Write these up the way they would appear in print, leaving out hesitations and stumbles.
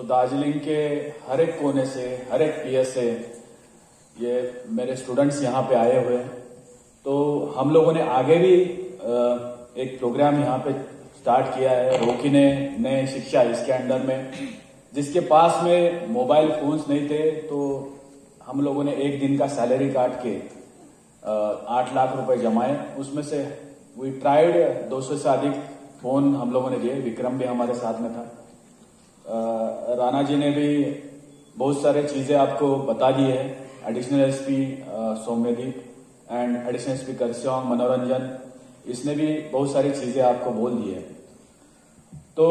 दार्जिलिंग के हर एक कोने से, हर एक पीएस से ये मेरे स्टूडेंट्स यहाँ पे आए हुए हैं। तो हम लोगों ने आगे भी एक प्रोग्राम यहाँ पे स्टार्ट किया है, रोकिने नए शिक्षा इसके अंडर में, जिसके पास में मोबाइल फोन्स नहीं थे तो हम लोगों ने एक दिन का सैलरी काट के 8 लाख रुपए जमाए। उसमें से वी ट्राइड 200 से अधिक फोन हम लोगों ने दिए। विक्रम भी हमारे साथ में था। राणा जी ने भी बहुत सारे चीजें आपको बता दी है। Additional SP Saumyadeep and additional SP Kurseong Manoranjan, इसने भी बहुत सारी चीजें आपको बोल दी है। तो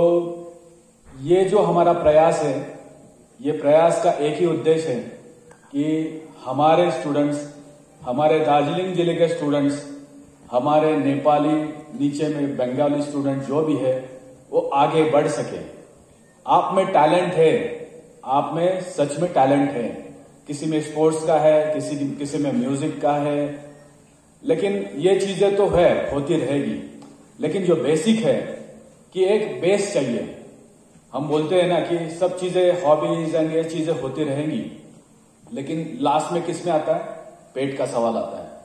ये जो हमारा प्रयास है, ये प्रयास का एक ही उद्देश्य है कि हमारे स्टूडेंट्स, हमारे दार्जिलिंग जिले के स्टूडेंट्स, हमारे नेपाली, नीचे में बंगाली स्टूडेंट जो भी है, वो आगे बढ़ सके। आप में टैलेंट है, आप में सच में टैलेंट है। किसी में स्पोर्ट्स का है, किसी में म्यूजिक का है, लेकिन ये चीजें तो है, होती रहेगी। लेकिन जो बेसिक है कि एक बेस चाहिए। हम बोलते हैं ना कि सब चीजें हॉबीज एंड ये चीजें होती रहेंगी, लेकिन लास्ट में किस में आता है? पेट का सवाल आता है।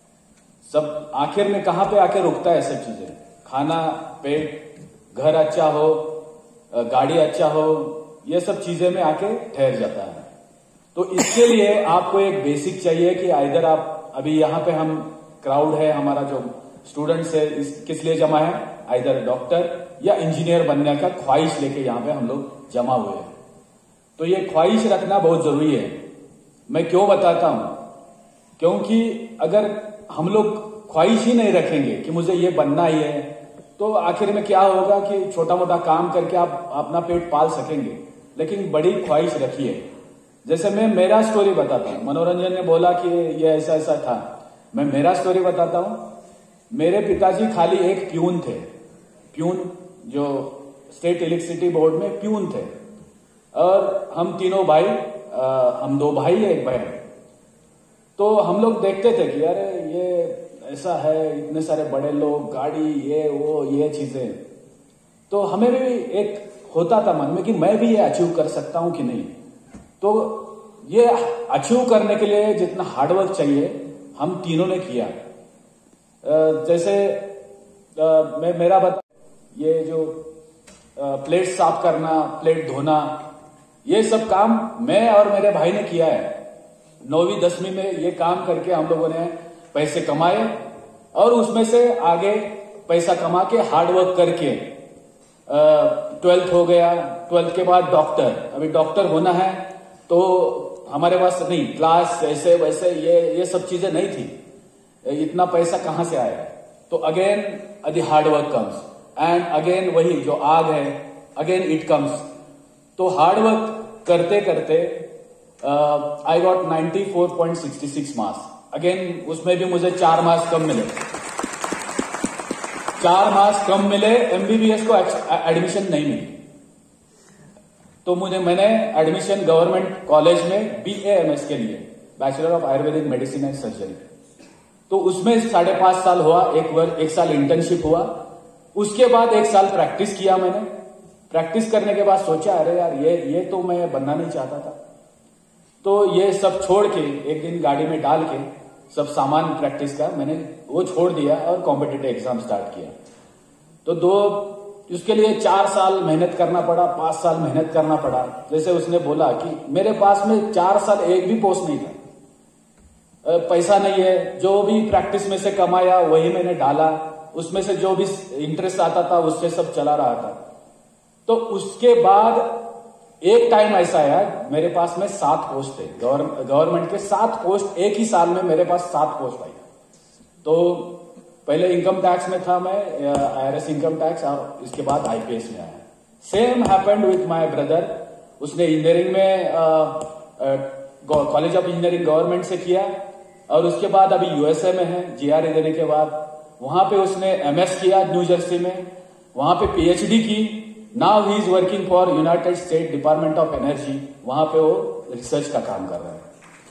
सब आखिर में कहां पे आके रुकता है? सब चीजें, खाना, पेट, घर अच्छा हो, गाड़ी अच्छा हो, ये सब चीजें में आके ठहर जाता है। तो इसके लिए आपको एक बेसिक चाहिए कि आइदर आप, अभी यहाँ पे हम क्राउड है, हमारा जो स्टूडेंट्स है, किस लिए जमा है? आइदर डॉक्टर या इंजीनियर बनने का ख्वाहिश लेके यहाँ पे हम लोग जमा हुए हैं। तो ये ख्वाहिश रखना बहुत जरूरी है। मैं क्यों बताता हूं? क्योंकि अगर हम लोग ख्वाहिश ही नहीं रखेंगे कि मुझे ये बनना ही है, तो आखिर में क्या होगा कि छोटा मोटा काम करके आप अपना पेट पाल सकेंगे। लेकिन बड़ी ख्वाहिश रखिए। जैसे मैं मेरा स्टोरी बताता हूं। मनोरंजन ने बोला कि ये ऐसा ऐसा था, मैं मेरा स्टोरी बताता हूं। मेरे पिताजी खाली एक प्यून थे, प्यून जो स्टेट इलेक्ट्रिसिटी बोर्ड में प्यून थे, और हम तीनों भाई, हम 2 भाई एक बहन। तो हम लोग देखते थे कि अरे ये ऐसा है, इतने सारे बड़े लोग, गाड़ी, ये वो, ये चीजें। तो हमें भी एक होता था मन में कि मैं भी ये अचीव कर सकता हूं कि नहीं। तो ये अचीव करने के लिए जितना हार्डवर्क चाहिए, हम तीनों ने किया। जैसे मेरा ये जो प्लेट साफ करना, प्लेट धोना, ये सब काम मैं और मेरे भाई ने किया है। 9वीं 10वीं में ये काम करके हम लोगों ने पैसे कमाए, और उसमें से आगे पैसा कमा के हार्डवर्क करके 12th हो गया। 12th के बाद डॉक्टर, अभी डॉक्टर होना है तो हमारे पास नहीं, क्लास ऐसे वैसे ये सब चीजें नहीं थी। इतना पैसा कहां से आया? तो again the hard work comes, and again वही जो आग है, अगेन इट कम्स। तो हार्डवर्क करते करते आई गॉट 94.66 मार्क्स। अगेन उसमें भी मुझे 4 मार्क्स कम मिले। 4 मार्क्स कम मिले, एमबीबीएस को एडमिशन नहीं मिली। तो मैंने एडमिशन गवर्नमेंट कॉलेज में BAMS के लिए, bachelor of Ayurvedic medicine and surgery, तो उसमें 5.5 साल हुआ। 1 साल इंटर्नशिप हुआ। उसके बाद 1 साल प्रैक्टिस किया मैंने। प्रैक्टिस करने के बाद सोचा अरे यार ये तो मैं बनना नहीं चाहता था। तो ये सब छोड़ के एक दिन गाड़ी में डाल के सब सामान प्रैक्टिस का मैंने वो छोड़ दिया और कॉम्पिटिटिव एग्जाम स्टार्ट किया। तो उसके लिए 4 साल मेहनत करना पड़ा, 5 साल मेहनत करना पड़ा। जैसे उसने बोला कि मेरे पास में 4 साल एक भी पोस्ट नहीं था, पैसा नहीं है, जो भी प्रैक्टिस में से कमाया वही मैंने डाला, उसमें से जो भी इंटरेस्ट आता था उससे सब चला रहा था। तो उसके बाद एक टाइम ऐसा आया, मेरे पास में 7 पोस्ट थे, गवर्नमेंट के 7 पोस्ट, एक ही साल में मेरे पास 7 पोस्ट आई। तो पहले इनकम टैक्स में था मैं, IRS इनकम टैक्स, और इसके बाद IPS में आया। Same happened with my brother. उसने इंजीनियरिंग में कॉलेज ऑफ इंजीनियरिंग गवर्नमेंट से किया, और उसके बाद अभी USA में है। GRE देने के बाद वहां पे उसने MS किया न्यू जर्सी में, वहां पे PhD की। Now he is working for United State Department of Energy, वहां पे वो रिसर्च का काम कर रहा है।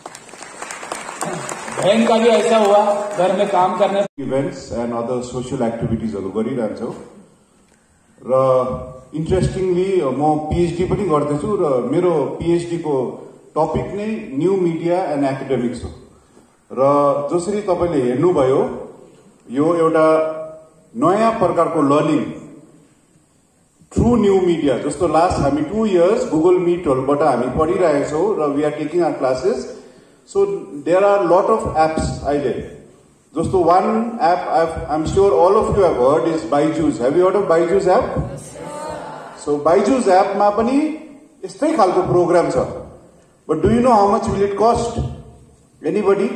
बहन का भी ऐसा हुआ, घर में काम करने इवेंट्स एन्ड अदर सोशल एक्टिभिटिजहरू गरिरहन्छौँ। र इन्ट्रेस्टिङली म PhD पनि गर्दैछु र मेरो PhD को टपिक नै न्यू मिडिया एन्ड एकाडेमिक्स हो र जसरी तपाईले हेर्नुभयो यो एउटा नयाँ प्रकारको लर्निङ थ्रु न्यू मिडिया जस्तो लास्ट हामी 2 years गुगल मिटहरुबाट हामी पढिरहेका छौं र we are taking our classes so there are lot of apps अहिले जस्तो one app I'm sure all of you have heard is Byju's. Have you heard of Byju's app? So Byju's app मा पनि यस्तै खालको programme छ. But do you know how much will it cost? Anybody?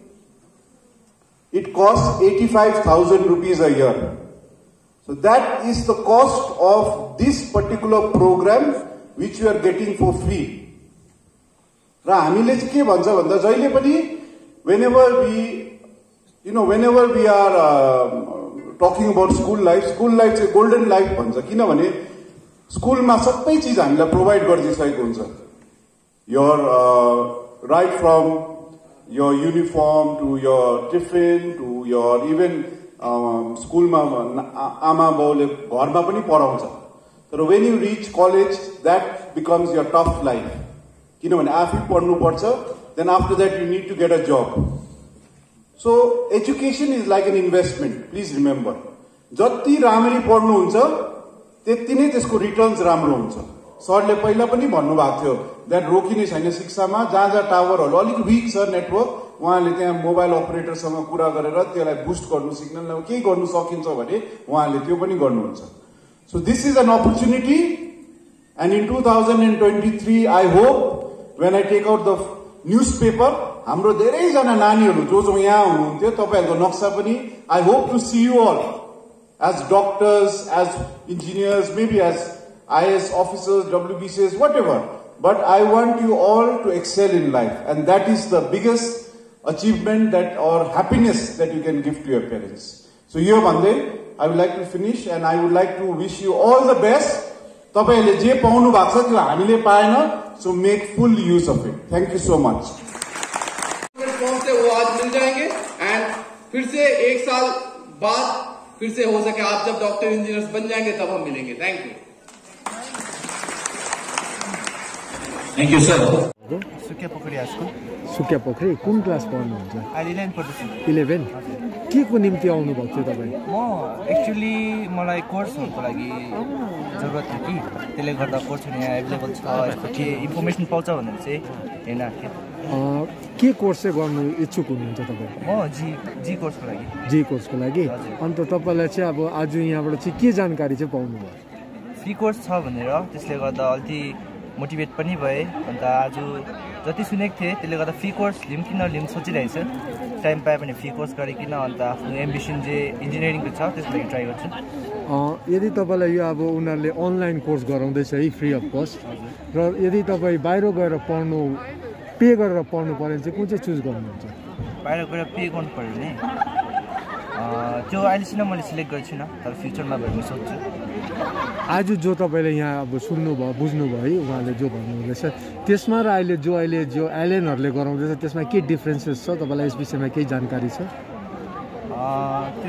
It costs 85,000 rupees a year. So that is the cost of this particular program which you are getting for free. र हामीले चाहिँ के भन्छ भन्दा जहिले पनि whenever we are talking about school life is a golden life भन्छ किनभने स्कुलमा सबै चीज हामीलाई प्रोवाइड गरिदिसकेको हुन्छ your right from your uniform to your tiffin to your even स्कुलमा आमा बाउले घरमा पनि पढाउँछ तर when you reach college that becomes your tough life किनभने आफै पढ्नु पर्छ then after that you need to get a job. So education is like an investment. Please remember. जति राम्ररी पढ्नुहुन्छ त्यति नै त्यसको रिटर्न्स राम्रो हुन्छ. सरले पहिला पनि भन्नुभएको थियो दैट रोकिने छैन शिक्षामा जहाँ जहाँ टावरहरु अलिक वीक छ नेटवर्क उहाँले त्यहाँ मोबाइल अपरेटरसँग कुरा गरेर त्यसलाई बुस्ट गर्नु सिग्नल केही गर्नु सकिन्छ भने उहाँले त्यो पनि गर्नुहुन्छ. So this is an opportunity and in 2023 I hope when I take out the newspaper हाम्रो धेरै जना नानीहरु जो यहाँ हुनुहुन्थ्यो तपाईहरुको नक्सा पनि I hope to see you all as doctors, as engineers, maybe as IAS officers, WBCS, whatever. But I want you all to excel in life and that is the biggest achievement that or happiness that you can give to your parents. So here भन्दै I would like to finish and I would like to wish you all the best. तपाईहरुले जे पाउनु भएको छ त्यो हामीले पाएन so make full use of it. Thank you so much. वो आज मिल जाएंगे एंड फिर से 1 साल बाद फिर से हो सके आप जब डॉक्टर इंजीनियर्स बन जाएंगे तब हम मिलेंगे. Thank you sir. Sukhia Pokhari school. Sukhia Pokhari कुन क्लास पढ्नुहुन्छ? अहिले 11 पढ्दैछु. 11 के को निम्ति आउनु भएको थियो तपाई? म एक्चुअली मलाई कोर्सहरुको लागि जरुरत थियो कि त्यसले गर्दा कोर्सहरु यहाँ अवेलेबल छ यस्तो के इन्फर्मेसन पाउँछ भनेर चाहिँ हेर्न आएको. के कोर्स चाहिँ गर्नु इच्छुक हुनुहुन्छ तपाई? म जी कोर्सको लागि. जी कोर्सको लागि. अन्त तपाईलाई चाहिँ अब आज यहाँबाट चाहिँ के जानकारी चाहिँ पाउनु भयो? फ्री कोर्स छ भनेर त्यसले गर्दा अलि मोटिभेट पनि भए. अन्त आज जति सुनेको थिएँ त्यसले गर्दा फ्री कोर्स लिम कि नलिम सोचिरहेको छु. टाइम पाए पनि फ्री कोर्स गरिकन अन्त आफ्नो एम्बिसन जे इन्जिनियरिङको छ त्यसको लागि ट्राई गर्छु. यदि तपाईलाई यो अब उनीहरूले अनलाइन कोर्स गराउँदैछ है फ्री अफ कस्ट र यदि तपाईँ बाहिर गएर पढ्नु पे गरेर पढ्नु पर्यो चाहिँ कुन चाहिँ चुज गर्नुहुन्छ? बाहिर गएर पे गर्नु पर्यो भने त्यो अहिलेसम्म मैले सिलेक्ट गरेको छुइनँ तर फ्युचरमा भयो सोच्छु. आज जो तपाईँले यहाँ अब सुन्नुभयो बुझ्नुभयो है उहाँले जो भन्नुहुँदैछ त्यसमा र अहिले जो एलेनहरूले गराउँदैछ त्यसमा के डिफ्रेन्सेस छ तपाईँलाई यस विषयमा केही जानकारी छ? त्यो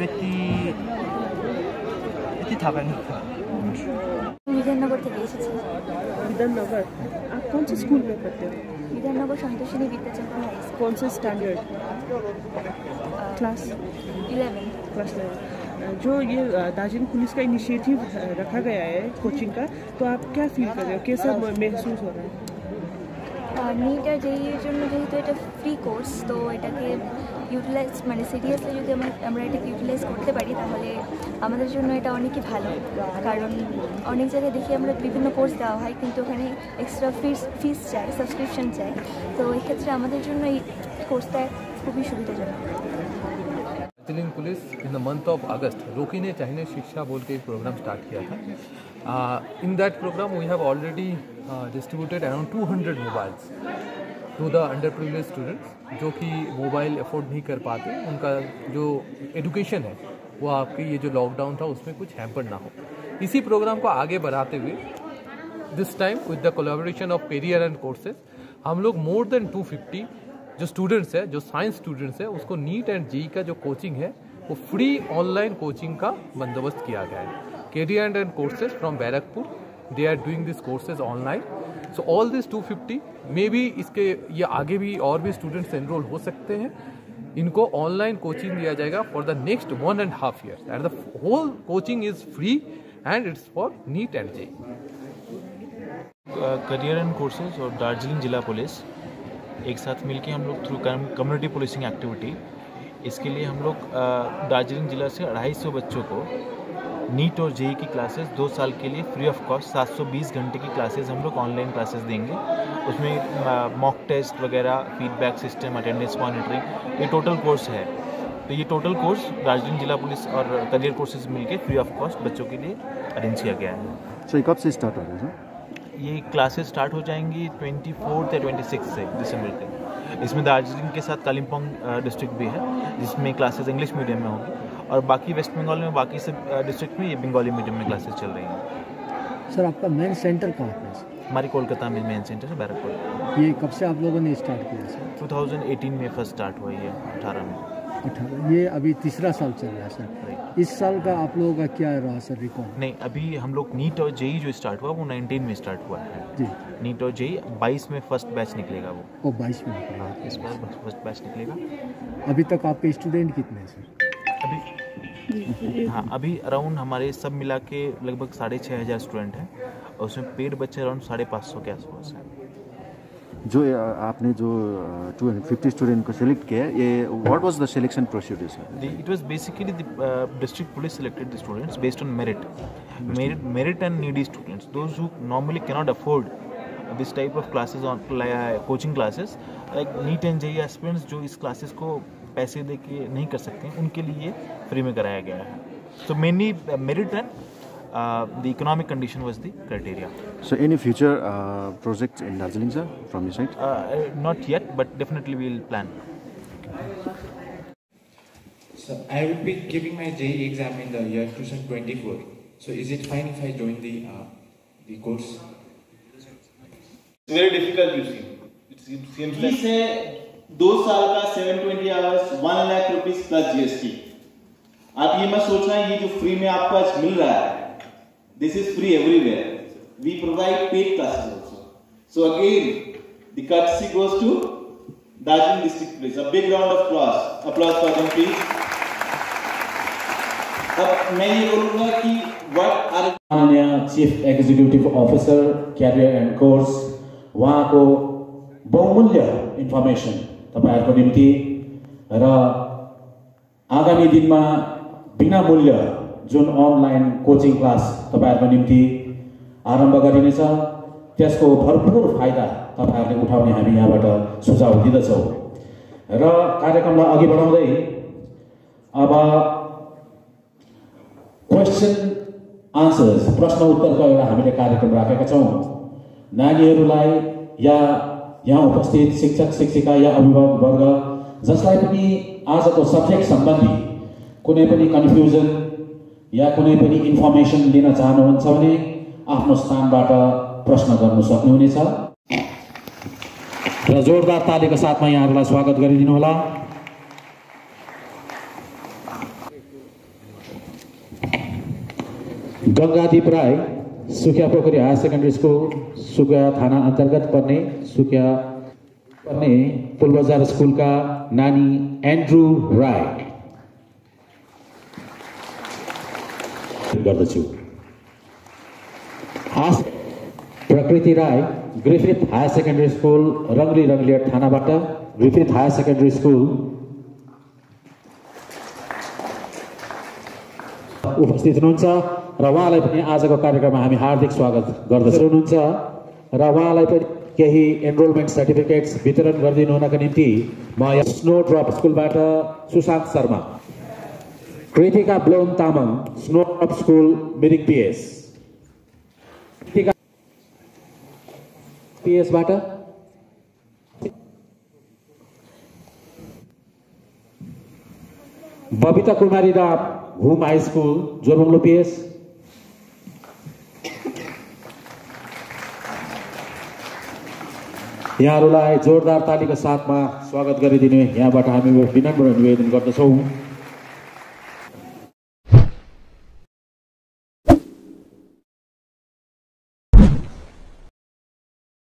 यति थाहा पाएन. विधाननगर থেকে এসেছি. विधाननगर. आप कौन से स्कूल में पढ़ते हो? Bidhannagar Santoshini Vidyachandra high school. कौन सा स्टैंडर्ड? क्लास 11. क्लास 11. जो ये दार्जिलिंग पुलिस का इनिशिएटिव रखा गया है कोचिंग का तो आप क्या फील कर रहे हो कैसा महसूस हो रहा है? नीट আর জেইর জন্য যেহেতু এটা ফ্রি কোর্স তো এটাকে ইউটিলাইজ মানে সিরিয়াসলি যদি আমরা এটাকে ইউটিলাইজ করতে পারি তাহলে আমাদের জন্য এটা অনেকই ভালো. কারণ অনেক জায়গায় দেখি আমরা বিভিন্ন কোর্স দেওয়া হয় কিন্তু ওখানে এক্সট্রা ফিস চাই সাবস্ক্রিপশন চাই তো এই ক্ষেত্রে আমাদের জন্য এই কোর্সটা খুবই সুবিধাজনক. Darjeeling police in the month of August रोकिने चाहिए शिक्षा बोल के एक प्रोग्राम स्टार्ट किया था. In that program we have already distributed around 200 mobiles to the under privilege students जो कि मोबाइल अफोर्ड नहीं कर पाते. उनका जो एजुकेशन है वो आपके ये जो लॉकडाउन था उसमें कुछ हैम्पर ना हो. इसी प्रोग्राम को आगे बढ़ाते हुए this time with the collaboration of पेरियर एंड कोर्सेज हम लोग मोर देन 250 जो स्टूडेंट्स है जो साइंस स्टूडेंट्स है उसको नीट एंड जेईई का जो कोचिंग है वो फ्री ऑनलाइन कोचिंग का बंदोबस्त किया गया है. career and courses from Barakpur. They are doing these courses online. So all these 250 maybe इसके ये आगे भी और भी students enroll हो सकते हैं. इनको online coaching दिया जाएगा for the next 1.5 years. And the whole coaching is free and it's for NEET and JEE. Career and courses और दार्जिलिंग जिला पुलिस एक साथ मिलके हम लोग थ्रू कम्युनिटी पुलिसिंग एक्टिविटी, इसके लिए हम लोग दार्जिलिंग जिला से 250 बच्चों को नीट और जेई की क्लासेस 2 साल के लिए फ्री ऑफ कॉस्ट 720 घंटे की क्लासेस हम लोग ऑनलाइन क्लासेस देंगे. उसमें मॉक टेस्ट वगैरह, फीडबैक सिस्टम, अटेंडेंस मॉनिटरिंग, ये टोटल कोर्स है. तो ये टोटल कोर्स दार्जिलिंग जिला पुलिस और करियर कोर्सेज मिलके फ्री ऑफ कॉस्ट बच्चों के लिए अरेंज किया गया है. सो कब से स्टार्ट हो रहा है सर? ये क्लासेस स्टार्ट हो जाएंगी 24 या 26 से दिसंबर के. इसमें दार्जिलिंग के साथ कालिम्पोंग डिस्ट्रिक्ट भी है जिसमें क्लासेस इंग्लिश मीडियम में होगी, और बाकी वेस्ट बंगाल में बाकी सब डिस्ट्रिक्ट में ये बंगाली मीडियम में क्लासेस चल रही हैं. सर आपका मेन सेंटर कहाँ पे है? हमारी कोलकाता में मेन सेंटर है बैरकपुर. ये कब से आप लोगों ने स्टार्ट किया सर? 2018 में फर्स्ट स्टार्ट हुआ है, 18 में. 18, ये अभी तीसरा साल चल रहा है सर. इस साल का आप लोगों का क्या रहा सर रिकॉर्ड? नहीं, अभी हम लोग नीट और जेई जो स्टार्ट हुआ वो 19 में स्टार्ट हुआ है जी. नीट और जेई 22 में फर्स्ट बैच निकलेगा. वो 22 में निकलेगा. इस बार फर्स्ट बैच निकलेगा. अभी तक आपके स्टूडेंट कितने हैं सर? अभी अराउंड हमारे सब मिला के लगभग 6,500 स्टूडेंट हैं, और उसमें पेड बच्चे अराउंड 550 के आसपास हैं. जो आपने जो 250 स्टूडेंट को सिलेक्ट किया, ये what was the selection procedure sir? It was basically the district police selected the students based on merit and needy students, those who normally cannot afford this type of classes on coaching classes like NEET and JEE aspirants जो इस classes को पैसे दे के नहीं कर सकते हैं, उनके लिए फ्री में कराया गया है. So mainly merit and the economic condition was the criteria. So any future projects in Darjeeling sir from your side? Not yet, but definitely we will plan. So I will be giving my JEE exam in the year 2024. So is it fine if I join the course? It's very difficult, you see. It seems like. He said 2 साल का 720 hours 1 lakh rupees plus GST. आप ये मत सोचना ये जो free में आपको आज मिल रहा है, this is free everywhere. We provide paid classes also. So again, the courtesy goes to Darjeeling District Police. A big round of applause for them, please. अब मैं ये बोलूँगा कि what are माननीय chief executive officer career and course, उहाँको बहुमूल्य information तपाईहरुको निम्ति र आगामी दिनमा बिना मूल्य जुन अनलाइन कोचिङ क्लास तपाईहरुको निम्ति आरम्भ गरिनेछ, त्यसको भरपूर फाइदा तपाईहरुले उठाउने हामी यहाँबाट सुझाव दिँदछौँ. र कार्यक्रमलाई अघि बढाउँदै अब क्वेशन आन्सर्स, प्रश्न उत्तरको एउटा हामीले कार्यक्रम राखेका छौँ. नानीहरूलाई या यहाँ उपस्थित शिक्षक शिक्षिका या अभिभावकवर्ग जसलाई पनि आजको सब्जेक्ट सम्बन्धी कुनै पनि कन्फ्युजन या कुनै पनि इन्फर्मेसन लिन चाहनुहुन्छ भने आफ्नो स्थानबाट प्रश्न गर्न सक्नुहुनेछ. र जोरदार तालीका साथमा यहाँहरूलाई स्वागत गरिदिनु होला. Gangadeep Rai, Sukhia Pokhari higher secondary school, Sukhia थाना अंतर्गत पर्ने पुलबजार स्कूल का नानी एंड्रू राय गर्दछु. Prakriti Rai, Griffith higher secondary school, Rangli Ranglia थानाबाट ग्रिफिथ हायर सेकेंडरी स्कूल उपस्थित हुनुहुन्छ र उहाँलाई पनि आजको कार्यक्रममा हामी हार्दिक स्वागत गर्दछौँ. हुनुहुन्छ र उहाँलाई पनि केही एनरोलमेन्ट सर्टिफिकेट्स वितरण गरिदिनु हुनका निम्ति म स्नो ड्रप स्कुलबाट सुशान्त शर्मा, कृतिका ब्लोन Tamang, snow drop school Mirik पिएसबाट, Babita Kumari Ram, home high school Jorebunglow PS, यहाँहरूलाई जोरदार तालीका साथमा स्वागत गरिदिने यहाँबाट हामी विनम्र निवेदन गर्दछौँ.